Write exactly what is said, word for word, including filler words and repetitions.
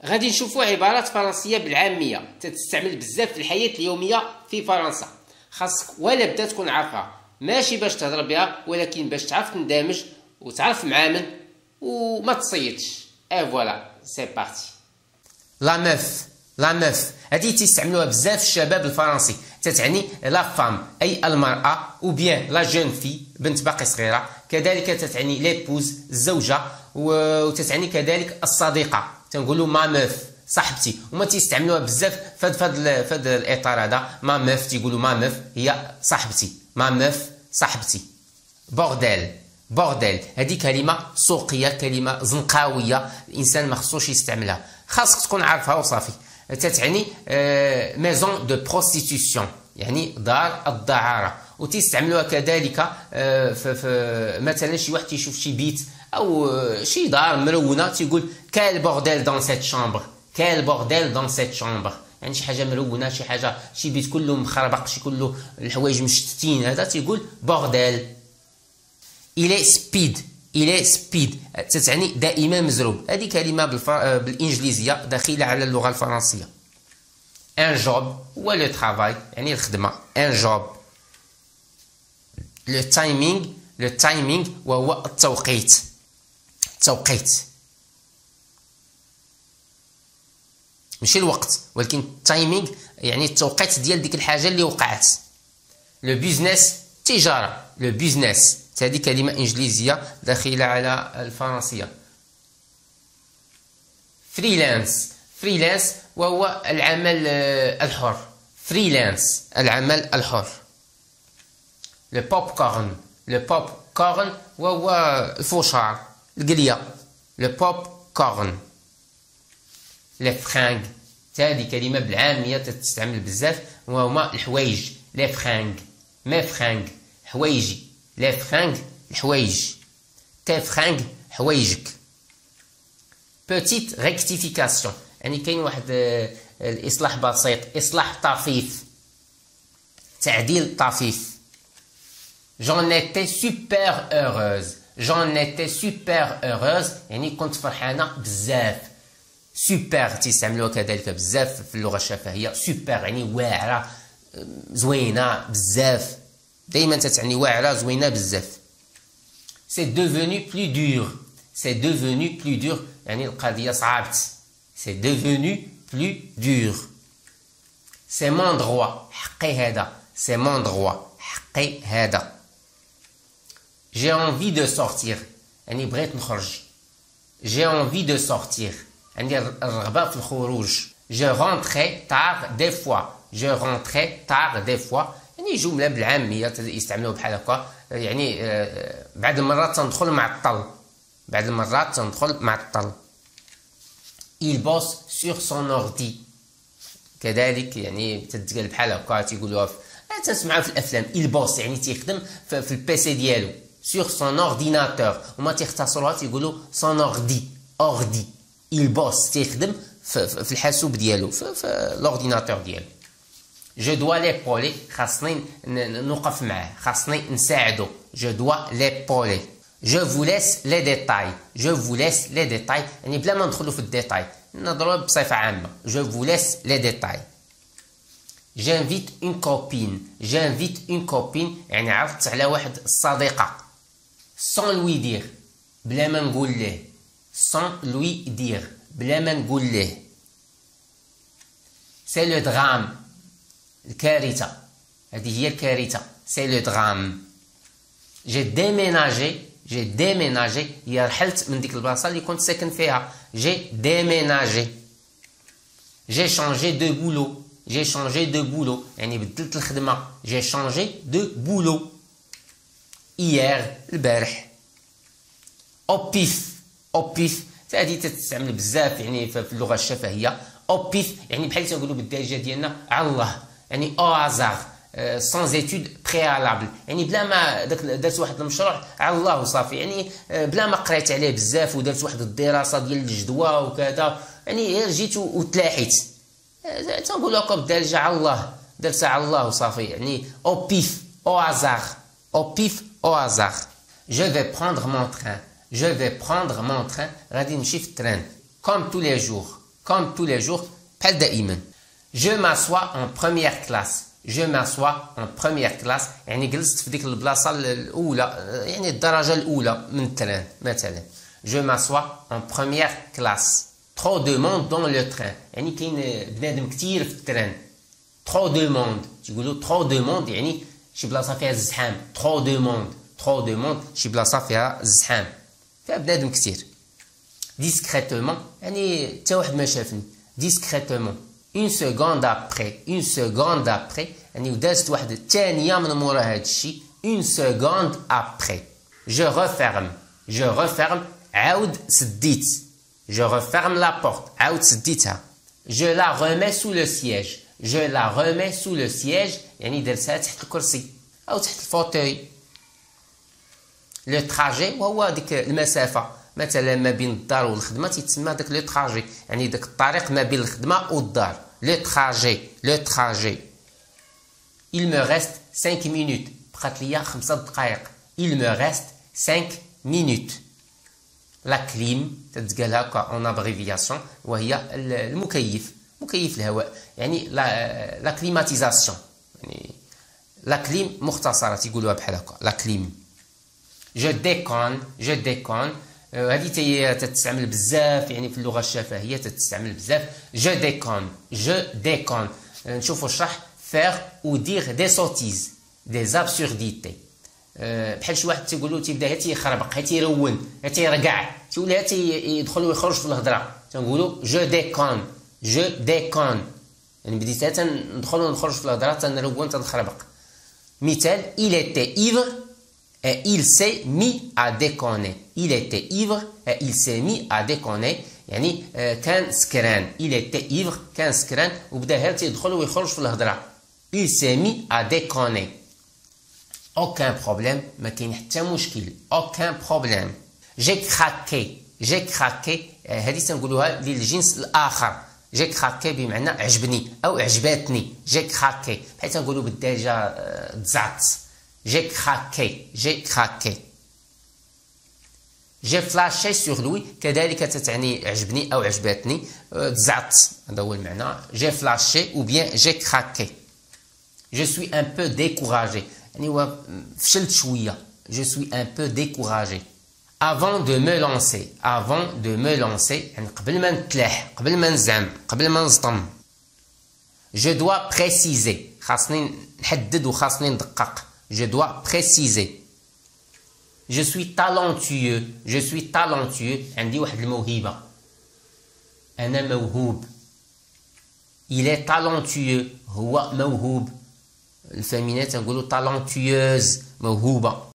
غادي نشوفوا عبارات فرنسيه بالعاميه تتستعمل بزاف في الحياه اليوميه في فرنسا. خاصك ولا بدا تكون عارفها، ماشي باش تهضر بها ولكن باش تعرف تندمج وتعرف معامل وما تصيدش. اي فوالا سي بارتي. لا ميف، لا ميف هذه تيستعملوها بزاف الشباب الفرنسي، تتعني لا فام اي المراه، او بيان لا جون في بنت باقي صغيره، كذلك تتعني ليبوز الزوجه، وتتعني كذلك الصديقه، تنقولوا ما ميف صاحبتي. وما تيستعملوها بزاف فهاد فهاد فهاد الاطار هذا، ما ميف تيقولوا ما ميف هي صاحبتي، ما ميف صاحبتي. بورديل، بورديل هذه كلمه سوقيه، كلمه زنقاويه، الانسان ما خصوش يستعملها، خاصك تكون عارفها وصافي. تتعني ميزون دو بروستيتيسيون، يعني دار الدعاره. وتستعملوها كذلك في مثلا شي واحد تيشوف شي بيت او شي دار مرونه تيقول كال بورديل دون سيت شامبر، كال بورديل دون سيت شامبر، يعني شي حاجه مرونه، شي حاجه شي بيت كله مخربق، شي كله الحوايج مشتتين، هذا تيقول بورديل. إلي سبيد، إلي سبيد تتعني دائما مزروب، هذه كلمة بالفر... بالإنجليزية داخلة على اللغة الفرنسية. ان جوب هو لو ترافاي، يعني الخدمة، ان جوب. لو تايمينغ، لو تايمينغ وهو التوقيت، التوقيت ماشي الوقت ولكن التايمينغ يعني التوقيت ديال ديك الحاجة اللي وقعت. لو بيزنس تجارة، لو بيزنس هذه كلمة إنجليزية داخلة على الفرنسية. فريلانس، فريلانس وهو العمل الحر، فريلانس العمل الحر. لو بوب كورن، لو بوب كورن وهو الفوشار، القلية، لو بوب كورن. لي فرانغ هذه كلمة بالعامية تستعمل بزاف، وهما الحوايج، لي فرانغ، مي فرانغ حوايجي، لي فرانغ الحوايج، تي فرانغ حوايجك. بوتيت ريكتيفيكاسيون يعني كاين واحد الاصلاح بسيط، اصلاح طفيف، تعديل طفيف. جون ايتي سوبر هوروز، جون ايتي سوبر هوروز يعني كنت فرحانه بزاف. سوبر تيستعملوها كذلك بزاف في اللغه الشفهيه، سوبر يعني واعره زوينه بزاف، دائما تتعني واعره زوينه بزاف. سي devenu plus dur، سي devenu plus dur يعني القضيه صعبت، سي devenu plus dur. سي mon droit حقي هذا، سي mon droit حقي هذا. j'ai envie de sortir يعني بغيت نخرج، j'ai envie de sortir عندي الرغبه في الخروج. je rentrais tard des fois، je rentrais tard des fois يعني جمله بالعاميه يستعملوها بحال هكا، يعني بعد المرات تندخل معطل، بعد المرات تندخل معطل. il bosse sur son ordi كذلك يعني تتقال بحال هكا، تيقولوها تسمعوها في الافلام، il bosse يعني تيخدم في, في البيسي ديالو، sur son ordinateur وما تيختصروها تيقولوا son ordi، ordi. il bosse تيخدم في, في الحاسوب ديالو، في, في الاورديناتور ديالو. je dois l'épauler خاصني نوقف معاه، خاصني نساعدو، je dois l'épauler. je vous laisse les détails، je vous laisse les détails يعني بلا ما ندخلو في الديتاي نضربها بصفة عامة، je vous laisse les détails. j'invite une copine، j'invite une copine يعني عرضت على واحد الصديقة، sans lui dire بلا ما نقول ليه، sans lui dire بلا ما نقول ليه. c'est le drame الكارثة، هذه هي الكارثة، سي لو درام. جي ديميناجي، جي ديميناجي هي رحلت من ديك البلاصة اللي كنت ساكن فيها، جي ديميناجي. جي شانجي دو بولو، جي شانجي دو بولو يعني بدلت الخدمة، جي شانجي دو بولو. إيير البارح. أو بيف، أو بيف هذه تستعمل بزاف يعني في اللغة الشفهية. أو بيف يعني بحال تنقولوا بالدارجة ديالنا على الله، يعني او هازار سون ايتود بريالابل يعني بلا ما داك درت واحد المشروع على الله وصافي، يعني بلا ما قريت عليه بزاف ودرت واحد الدراسه ديال الجدوى وكذا، يعني غير جيت وتلاحيت، تنقول لكم بالدارجه على الله، درتها على الله وصافي، يعني او بيف، او هازار، au pif, au hasard. Je vais prendre mon train. Je vais prendre mon train. غادي نمشي في التران. Comme tous les jours. comme tous les jours بحال دائما. Je m'assois en première classe. Je m'assois en première classe يعني جلست في ديك البلاصة الأولى يعني الدرجة الأولى من التران مثلا. Je m'assois en première classe. Trop de monde dans le train يعني كاين بنادم كثير في التران. Trop de monde تيقولوا trop de monde يعني شي بلاصة فيها الزحام. Trop de monde trop de monde شي بلاصة فيها الزحام فيها بنادم كثير. Discrètement يعني حتى واحد ما شافني. Discrètement. Une seconde après, une seconde après, يعني ودازت واحد الثانية من مورا هاد الشي. Une seconde après. Je referme, je referme, عاود سديت. Je referme la porte, عاود سديتها. Je la remets sous le siège. Je la remets sous le siège, يعني درتها تحت الكرسي أو تحت الفوتوي. Le trajet وهو ديك المسافة. مثلا ما بين الدار والخدمه تيتسمى داك لو تراجي يعني داك الطريق ما بين الخدمه والدار. لو تراجي لو تراجي. Il me reste cinq minutes بقات ليا خمسة دقائق. Il me reste cinq minutes. La clim تتقال هكا اون ابريفياسيون وهي المكيف مكيف الهواء يعني لا لا كليماتيزاسيون يعني لا كليم مختصره تيقولوها بحال هكا لا كليم. Je déconne je déconne هذه تتستعمل بزاف يعني في اللغه الشفهيه تتستعمل بزاف. جو ديكون جو ديكون. نشوفوا الشرح. faire ou dire des sottises des absurdités. بحال شي واحد تيقولوا تيبدا تيخربق تيرون تيرقع تيولي تيدخل ويخرج في الهضره تنقولوا جو ديكون جو ديكون يعني بديت تندخل ونخرج في الهضره تنرون تنخربق. مثال il était ivre et il s'est mis à déconner. Il était ivre et il s'est mis à déconner. يعني كان سكران. Il était ivre كان سكران وبدا غير تيدخل ويخرج في الهضره. Il s'est mis à déconner. Aucun problème. ما كاين حتى مشكل. Aucun problème. J'ai craqué. J'ai craqué. هذه تنقولوها للجنس الآخر. J'ai craqué بمعنى عجبني أو عجباتني. J'ai craqué. بحال تنقولوا بالدارجة تزعت. J'ai craqué, j'ai craqué. J'ai flashé sur lui كذلك تتعني عجبني أو عجباتني تزعت هذا هو المعنى. J'ai flashé ou bien j'ai craqué. Je suis un peu découragé يعني هو فشلت شوية. Je suis un peu découragé. Avant de me lancer, avant de me lancer يعني قبل ما نتلاح قبل ما نزعم قبل ما نصطم. Je dois préciser خاصني نحدد وخاصني ندقق. Je dois préciser. Je suis talentueux. Je suis talentueux. عندي واحد الموهبة. أنا موهوب. Il est talentueux. هو موهوب. الفيمينات نقولوا talentueuse موهوبة.